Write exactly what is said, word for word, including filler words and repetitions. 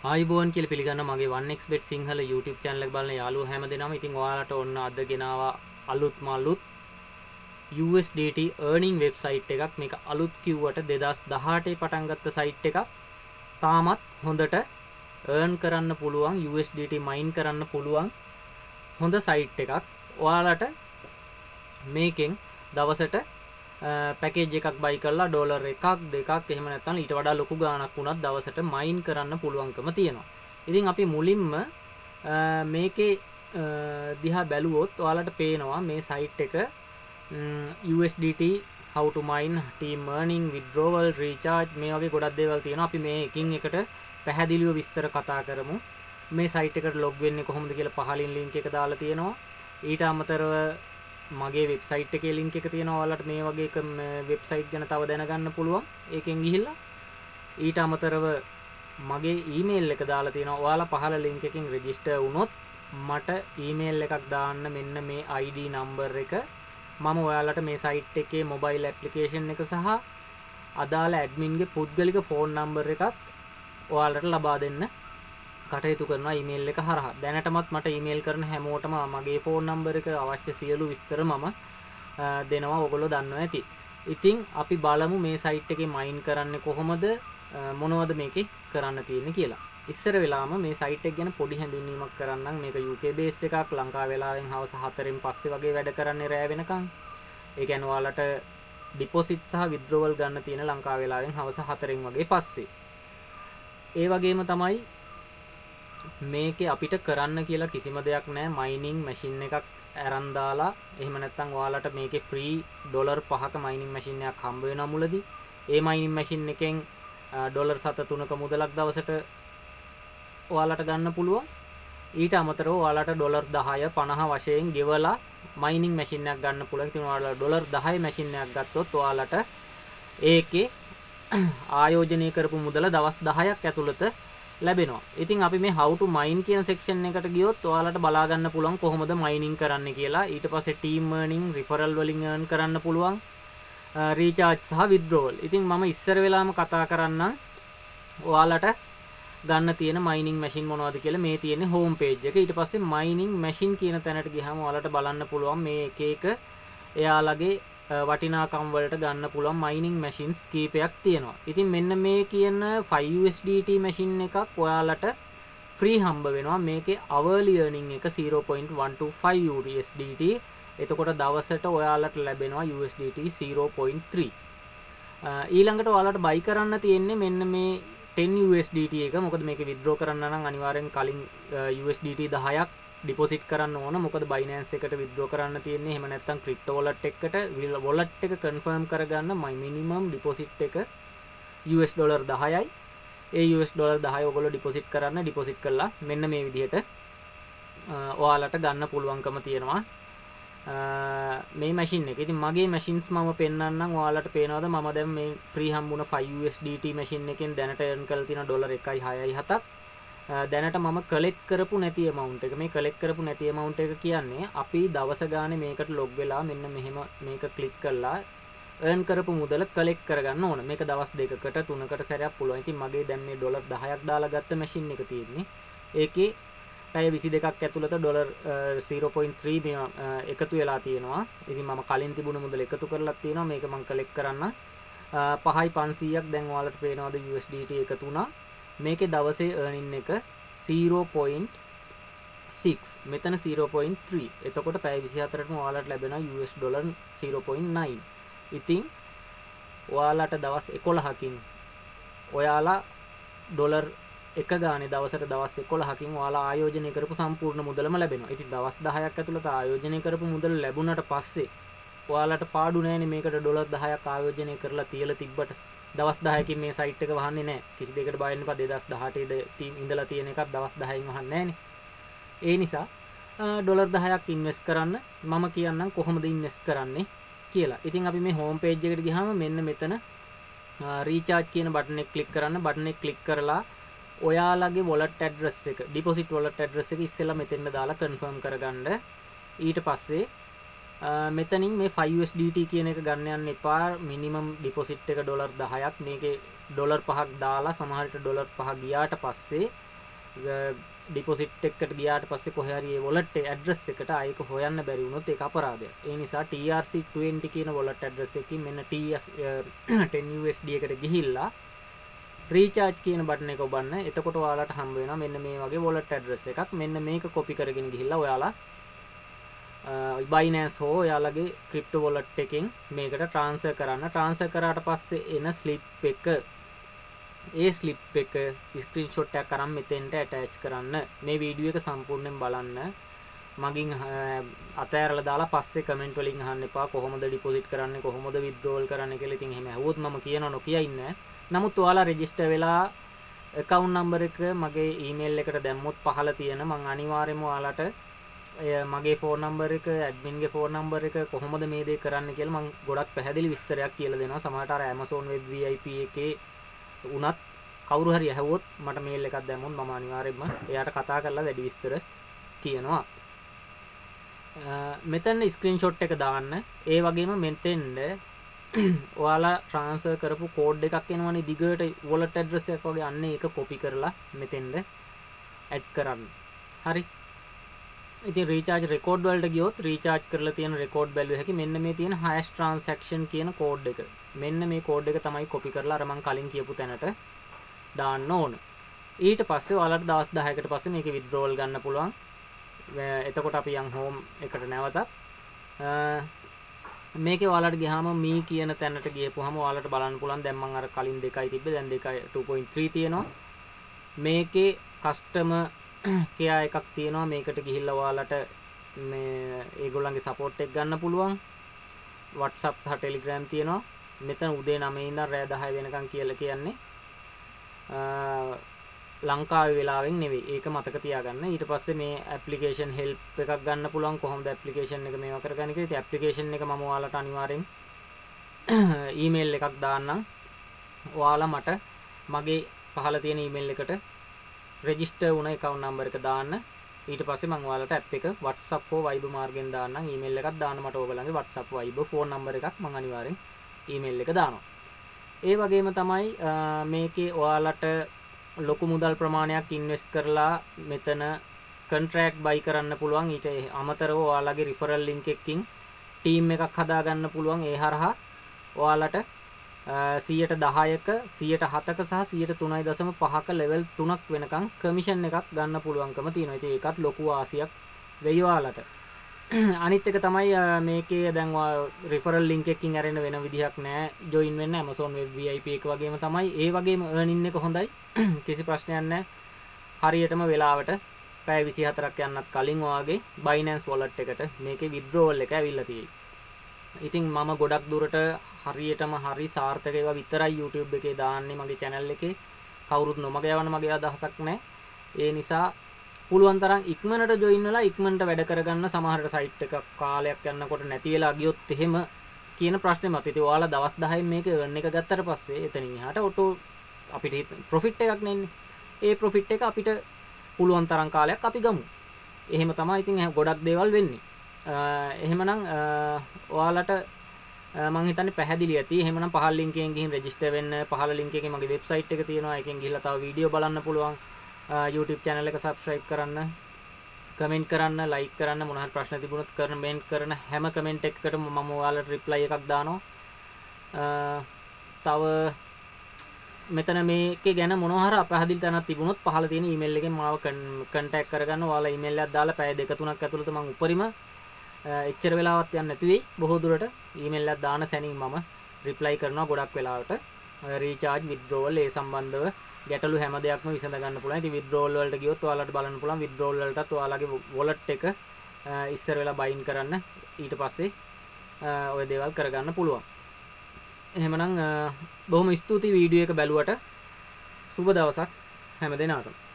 ආයිබෝන් කියලා පිළිගන්න මගේ one x bet Sinhala YouTube channel එක බලන යාළුවෝ හැමදෙනාම ඉතින් ඔයාලට ඔන්න අද ගෙනාවා අලුත්ම අලුත් U S D T earning website එකක්. මේක අලුත් කිව්වට දෙදාස් දහඅටේ පටන් ගත්ත site එකක්. තාමත් හොඳට earn කරන්න පුළුවන්, U S D T mine කරන්න පුළුවන් හොඳ site එකක්. ඔයාලට මේකෙන් දවසට පැකේජ් එකක් බයි කරලා ඩොලර් එකක් දෙකක් එහෙම නැත්නම් ඊට වඩා ලොකු ගාණක් වුණත් දවසට මයින් කරන්න පුළුවන්කම තියෙනවා. ඉතින් අපි මුලින්ම මේකේ දිහා බැලුවොත් ඔයාලට පේනවා මේ සයිට් එක U S D T how to mine, team earning, withdrawal, recharge මේ වගේ ගොඩක් දේවල් තියෙනවා. අපි මේ එකින් එකට පැහැදිලිව විස්තර කතා කරමු. මේ සයිට් එකට ලොග් වෙන්නේ කොහොමද කියලා පහලින් link එක දාලා තියෙනවා. ඊට අමතරව මගේ වෙබ්සයිට් එකේ link එක තියෙනවා. ඔයාලට මේ වගේ එක වෙබ්සයිට් ගැන තව දැනගන්න පුළුවන්. ඒකෙන් ගිහිල්ලා ඊට අමතරව මගේ email එක දාලා තියෙනවා. ඔයාලා පහළ link එකකින් register වුණොත් මට email එකක් දාන්න මෙන්න මේ I D number එක. මම ඔයාලට මේ site එකේ mobile application එක සහ අදාළ admin ගේ පුද්ගලික phone number එකත් ඔයාලට ලබා දෙන්න කටයුතු කරනවා email එක හරහා. දැනටමත් මට email කරන හැමෝටම මගේ phone number එක අවශ්‍ය සියලු විස්තර මම දෙනවා. ඔයගොල්ලෝ දන්නවා ඇති. ඉතින් අපි බලමු මේ site එකේ mine කරන්නේ කොහොමද, මොනවද මේකේ කරන්න තියෙන්නේ කියලා. ඉස්සර වෙලාම මේ site එක ගැන පොඩි හැඳින්වීමක් කරන්නම්. මේක U K base එකක්. ලංකාව වෙලාවෙන් හවස හතරෙන් පස්සේ වගේ වැඩ කරන්නේ රෑ වෙනකන්. ඒ කියන්නේ ඔයාලට deposit සහ withdrawal ගන්න තියෙන ලංකාව වෙලාවෙන් හවස හතරෙන් වගේ පස්සේ. ඒ වගේම තමයි මේකේ අපිට කරන්න කියලා කිසිම දෙයක් නැහැ. mining machine එකක් අරන් දාලා එහෙම නැත්නම් ඔයාලට මේකේ free ඩොලර් පහක mining machine එකක් හම්බ වෙනවා මුලදී. ඒ mining machine එකෙන් ඩොලර් සත තුනක මුදලක් දවසට ඔයාලට ගන්න පුළුවන්. ඊට අමතරව ඔයාලට ඩොලර් දහය පනහ වශයෙන් ගෙවලා mining machine එකක් ගන්න පුළුවන්. ඉතින් ඔයාලා ඩොලර් දහය machine එකක් ගත්තොත් ඔයාලට ඒකේ ආයෝජනය කරපු මුදල දවස් දහයක් ඇතුළත ලැබෙනවා. ඉතින් අපි මේ how to mine කියන section එකට ගියොත් ඔයාලට බලා ගන්න පුළුවන් කොහොමද mining කරන්න කියලා. ඊට පස්සේ team earning, referral වලින් earn කරන්න පුළුවන්, recharge සහ withdrawal. ඉතින් මම ඉස්සර වෙලාම කතා කරන්නම් ඔයාලට ගන්න තියෙන mining machine මොනවද කියලා. මේ තියෙන්නේ home page එක. ඊට පස්සේ mining machine කියන තැනට ගියාම ඔයාලට බලන්න පුළුවන් මේ එක එක එයාලගේ වටිනාකම් වලට ගන්න පුළුවන් mining machines කීපයක් තියෙනවා. ඉතින් මෙන්න මේ කියන five U S D T machine එකක් ඔයාලට free හම්බ වෙනවා. මේකේ hourly earning එක zero point one two five U S D T. එතකොට දවසට ඔයාලට ලැබෙනවා U S D T zero point three. ඊළඟට ඔයාලට buy කරන්න තියෙන්නේ මෙන්න මේ ten U S D T එක. මොකද මේක withdraw කරන්න නම් අනිවාර්යෙන් කලින් U S D T දහයක් deposit කරන්න ඕන. මොකද binance එකට withdraw කරන්න තියෙන්නේ. එහෙම නැත්නම් crypto wallet එකකට wallet එක confirm කරගන්න my minimum deposit එක U S ඩොලර් දහයයි. ඒ U S ඩොලර් දහය ඔයගොල්ලෝ deposit කරන්න. deposit කළා මෙන්න මේ විදිහට ඔයාලට ගන්න පුළුවන්කම තියෙනවා මේ machine එක. ඉතින් මගේ machines මම පෙන්නන්නම්. ඔයාලට පේනවද මම දැන් මේ free හම්බුණ five U S D T machine එකෙන් දැනට earn කරලා තියෙන ඩොලර් එකයි හයයි හතක්. දැනට මම collect කරපු නැති amount එක. මේ collect කරපු නැති amount එක කියන්නේ අපි දවස ගානේ මේකට log වෙලා මෙන්න මෙහෙම මේක click කරලා earn කරපු මුදල collect කරගන්න ඕන. මේක දවස් දෙකකට තුනකට සැරයක් පුළුවන්. ඉතින් මගේ දැන් මේ ඩොලර් දහයක් දාලා ගත්ත machine එක තියෙන්නේ. ඒකේ පැය විසි දෙකක් ඇතුළත ඩොලර් zero point three එකතු වෙලා තියෙනවා. ඉතින් මම කලින් තිබුණ මුදල එකතු කරලා තියෙනවා. මේක මම collect කරන්න පහයි පන්සීයක් දැන් ඔයාලට පේනවද U S D T එකතු වුණා. මේකේ දවසේ earning එක zero point six, මෙතන zero point three. එතකොට පැය විසි හතරටම ඔයාලට ලැබෙනවා U S dollar zero point nine. ඉතින් ඔයාලට දවස් එකොළහකින් ඔයාලා ඩොලර් එක ගානේ දවසට දවස් එකොළහකින් ඔයාලා ආයෝජනය කරපු සම්පූර්ණ මුදලම ලැබෙනවා. ඉතින් දවස් දහයක් ඇතුළත ආයෝජනය කරපු මුදල ලැබුණට පස්සේ ඔයාලට පාඩු නෑනේ මේකට ඩොලර් දහයක් ආයෝජනය කරලා තියලා තිබ්බට. දවස් දහයකින් මේ site එක වහන්නේ නැහැ. කිසි දෙයකට බය වෙන්න එපා. දෙදාස් දහඅටේ ඉඳලා තියෙන එකක් දවස් දහයෙන් වහන්නේ නැහනේ. ඒ නිසා ඩොලර් දහයක් ඉන්වෙස්ට් කරන්න මම කියන්නම් කොහොමද ඉන්වෙස්ට් කරන්නේ කියලා. ඉතින් අපි මේ home page එකට ගියාම මෙන්න මෙතන recharge කියන බටන් එක click කරන්න. බටන් එක click කරලා ඔයාලගේ wallet address එක, deposit wallet address එක ඉස්සෙල්ලා මෙතෙන්ද දාලා confirm කරගන්න. ඊට පස්සේ මෙතනින් මේ five U S D T කියන එක ගන්න යන්න එපා. minimum deposit එක ඩොලර් දහයක්. මේකේ ඩොලර් පහක් දාලා සමහර විට ඩොලර් පහ ගියාට පස්සේ ඩිපොසිට් එකකට ගියාට පස්සේ කොහේ හරි ඒ wallet address එකට ආයෙක හොයන්න බැරි වුණොත් ඒක අපරාධයක්. ඒ නිසා T R C twenty කියන wallet address එකකින් මෙන්න ten U S D එකට ගිහිල්ලා recharge කියන බටන් එක ඔබන්න. එතකොට ඔයාලට හම්බ වෙනවා මෙන්න මේ වගේ wallet address එකක්. මෙන්න මේක copy කරගෙන ගිහිල්ලා ඔයාලා binance හෝ ඔයාලගේ crypto wallet එකෙන් මේකට transfer කරන්න. transfer කරාට පස්සේ එන slip එක ඒ slip එක screenshot එකක් අරන් මෙතෙන්ට attach කරන්න. මේ වීඩියෝ එක සම්පූර්ණයෙන් බලන්න. මගින් අතෑරලා දාලා පස්සේ comment වලින් අහන්න එපා කොහොමද deposit කරන්නේ කොහොමද withdrawal කරන්නේ කියලා. ඉතින් එහෙම ඇහුවොත් මම කියනවා නොකිය ඉන්නේ. නමුත් ඔයාලා register වෙලා account number එක මගේ email එකට දැම්මොත් පහළ තියෙන මම අනිවාර්යයෙන්ම ඔයාලට මගේ phone number එක admin ගේ phone number එක කොහොමද මේ දේ කරන්න කියලා මම ගොඩක් පැහැදිලි විස්තරයක් කියලා දෙනවා. සමහරට අර Amazon web V I P එකේ උනත් කවුරු හරි ඇහුවොත් මට මේල් එකක් දැම්මොත් මම අනිවාර්යයෙන්ම එයාට කතා කරලා වැඩි විස්තර කියනවා. මෙතන ස්ක්‍රීන්ෂොට් එක දාන්න. ඒ වගේම මෙතෙන්ද ඔයාලා ට්‍රාන්ස්ෆර් කරපු කෝඩ් එකක් එනවනේ දිගට wallet address එකක් වගේ අන්න ඒක copy කරලා මෙතෙන්ද add කරන්න. හරි. ඉතින් recharge record වලට ගියොත් recharge කරලා තියෙන record බැලුව හැකි මෙන්න මේ තියෙන hash transaction කියන කෝඩ් එක. මෙන්න මේ කෝඩ් එක තමයි copy කරලා අර මම කලින් කියපු තැනට දාන්න ඕන. ඊට පස්සේ ඔයාලට දවස් දහයකට පස්සේ මේක withdrawal ගන්න පුළුවන්. එතකොට අපි යන් home එකට නැවතත් මේකේ ඔයාලට ගියාම මේ කියන තැනට ගියපුවාම ඔයාලට බලන්න පුළුවන්. දැන් මම අර කලින් දෙකයි තිබ්බේ දැන් දෙකයි two point three තියෙනවා. මේකේ customer care එකක් තියෙනවා. මේකට ගිහිල්ලා ඔයාලට මේ ඒගොල්ලන්ගේ support එක ගන්න පුළුවන්. WhatsApp සහ Telegram තියෙනවා. මෙතන උදේ නවය ඉඳන් රෑ දහය වෙනකන් කියලා කියන්නේ ලංකාවේ වෙලාවෙන් නෙවෙයි. ඒක මතක තියාගන්න. ඊට පස්සේ මේ application help එකක් ගන්න පුළුවන්. කොහොමද application එක මේවා කරගන්නේ කියලා. ඉතින් application එක මම ඔයාලට අනිවාර්යෙන් email එකක් දාන්නම්. ඔයාලා මට මගේ පහළ තියෙන email එකට register වුණ account number එක දාන්න. ඊට පස්සේ මම ඔයාලට app එක WhatsApp හෝ Viber මාර්ගෙන් දාන්නම්. email එකක් දාන්න මට ඕගොල්ලන්ගේ WhatsApp Viber phone number එකක් මම අනිවාර්යෙන් email එක දානවා. ඒ වගේම තමයි මේකේ ඔයාලට ලොකු මුදල් ප්‍රමාණයක් ඉන්වෙස්ට් කරලා මෙතන contract buy කරන්න පුළුවන්. ඊට අමතරව ඔයාලගේ referral link එකකින් team එකක් හදා ගන්න පුළුවන්. ඒ හරහා ඔයාලට සියයට දහයක සියයට හතක සහ සියයට තුනයි දශම පහක level තුනක් වෙනකන් commission එකක් ගන්න පුළුවන්කම තියෙනවා. ඉතින් ඒකත් ලොකු ආසියක් වෙයි ඔයාලට. අනිත් එක තමයි මේකේ දැන් referral link එකකින් අරගෙන වෙන විදිහක් නැහැ. join වෙන්න Amazon web V I P එක වගේම තමයි. ඒ වගේම earning එක හොඳයි. කිසි ප්‍රශ්නයක් නැහැ. හරියටම වෙලාවට පැය විසිහතරක් යන්නත් කලින් ඔයාගේ binance wallet එකට මේකේ withdrawal එක ඇවිල්ලා තියෙයි. ඉතින් මම ගොඩක් දුරට හරියටම හරි සාර්ථක ඒවා විතරයි YouTube එකේ දාන්නේ මගේ channel එකේ. කවුරුත් නොමග යවන්න මගේ අදහසක් නැහැ. ඒ නිසා පුළුවන් තරම් ඉක්මනට join වෙලා ඉක්මනට වැඩ කරගන්න. සමහරට site එක කාලයක් යනකොට නැති වෙලා ගියොත් එහෙම කියන ප්‍රශ්නේ මත. ඉතින් ඔයාලා දවස් දහයෙන් මේක earn එක ගත්තට පස්සේ එතනින් එහාට auto අපිට profit එකක් නෙන්නේ. ඒ profit එක අපිට පුළුවන් තරම් කාලයක් අපි ගමු. එහෙම තමයි ඉතින් ගොඩක් දේවල් වෙන්නේ. එහෙමනම් ඔයාලට මම හිතන්නේ පැහැදිලි ඇති. එහෙමනම් පහළ link එකෙන් ගිහින් register වෙන්න. පහළ link එකේ මගේ website එක තියෙනවා. ඒකෙන් ගිහිල්ලා තව වීඩියෝ බලන්න පුළුවන්. YouTube channel එක subscribe කරන්න, comment කරන්න, like කරන්න, මොන හරි ප්‍රශ්න තිබුණොත් comment කරන හැම comment එකකටම මම ඔයාලට reply එකක් දානවා. තව මෙතන මේකේ ගැන මොනවා හරි අපහැදිලි තැනක් තිබුණොත් පහළ තියෙන email එකෙන් මාව contact කරගන්න. ඔයාලා email එකක් දාලා පැය දෙක තුනක් ඇතුළත මම උපරිම එච්චර වෙලාවක් යන්නේ නැති වෙයි. බොහෝ දුරට email එකක් දාන සැනින් මම reply කරනවා ගොඩක් වෙලාවට. recharge withdrawal ඒ සම්බන්ධව ගැටලු හැම දෙයක්ම විසඳ ගන්න පුළුවන්. ඉතින් withdrawal වලට ගියොත් ඔයාලට බලන්න පුළුවන් withdrawal වලටත් ඔයාලගේ wallet එක ඉස්සර වෙලා bind කරන්න. ඊට පස්සේ ඔය දේවල් කරගන්න පුළුවන්. එහෙමනම් බොහොම ස්තුතියි වීඩියෝ එක බැලුවට. සුබ දවසක් හැම දිනාටම.